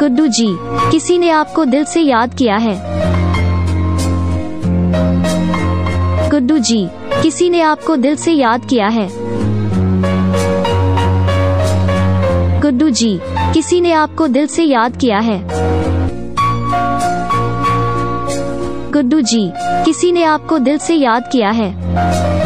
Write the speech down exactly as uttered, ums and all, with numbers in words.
गुड्डू जी, किसी ने आपको दिल से याद किया है। गुड्डू जी, किसी ने आपको दिल से याद किया है। गुड्डू जी, किसी ने आपको दिल से याद किया है। गुड्डू जी, किसी ने आपको दिल से याद किया है।